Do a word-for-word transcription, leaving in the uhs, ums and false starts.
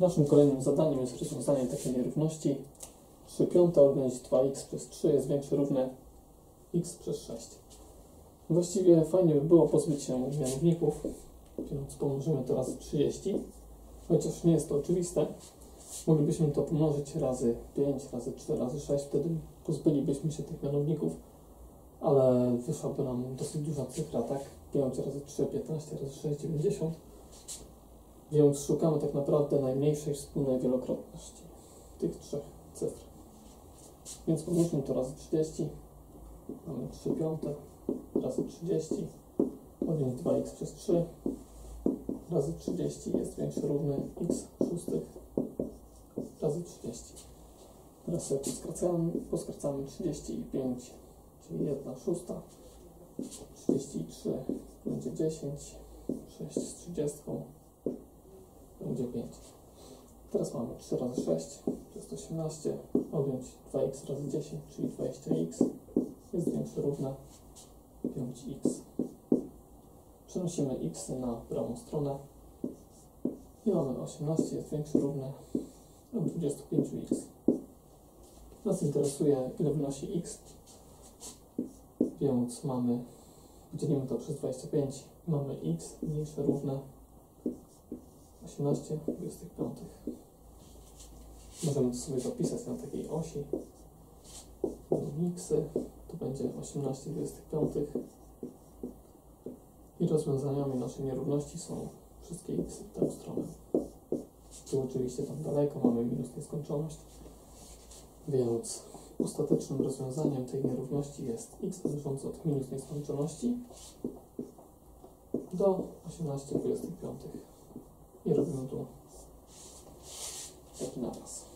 Naszym kolejnym zadaniem jest rozwiązanie takiej nierówności. trzy piąte odjąć dwa x przez trzy jest większe równe x przez sześć. Właściwie fajnie by było pozbyć się mianowników, więc pomnożymy to razy trzydzieści. Chociaż nie jest to oczywiste, moglibyśmy to pomnożyć razy pięć, razy cztery, razy sześć, wtedy pozbylibyśmy się tych mianowników, ale wyszłaby nam dosyć duża cyfra, tak? pięć razy trzy, piętnaście, razy sześć, dziewięćdziesiąt. Więc szukamy tak naprawdę najmniejszej wspólnej wielokrotności tych trzech cyfr. Więc pomnożmy to razy trzydzieści. Mamy trzy piąte razy trzydzieści. Odjąć dwa x przez trzy razy trzydzieści jest większe równe x szóstych razy trzydzieści. Teraz sobie poskracamy, poskracamy trzydzieści i pięć, czyli jedna szósta. trzydzieści i trzy będzie dziesięć. sześć z trzydziestką będzie pięć. Teraz mamy trzy razy sześć, to jest osiemnaście. Odjąć dwa x razy dziesięć, czyli dwadzieścia x jest większe równe pięć x. Przenosimy x na prawą stronę i mamy osiemnaście jest większe równe dwadzieścia pięć x. Nas interesuje, ile wynosi x, więc mamy, dzielimy to przez dwadzieścia pięć, mamy x mniejsze równe osiemnaście dwadzieścia pięć. Możemy to sobie zapisać na takiej osi. X to będzie osiemnaście dwadzieścia pięć. I rozwiązaniami naszej nierówności są wszystkie x w tę stronę. Tu oczywiście tam daleko mamy minus nieskończoność, więc ostatecznym rozwiązaniem tej nierówności jest x należące od minus nieskończoności do osiemnaście dwadzieścia pięć. I robimy tu taki naraz.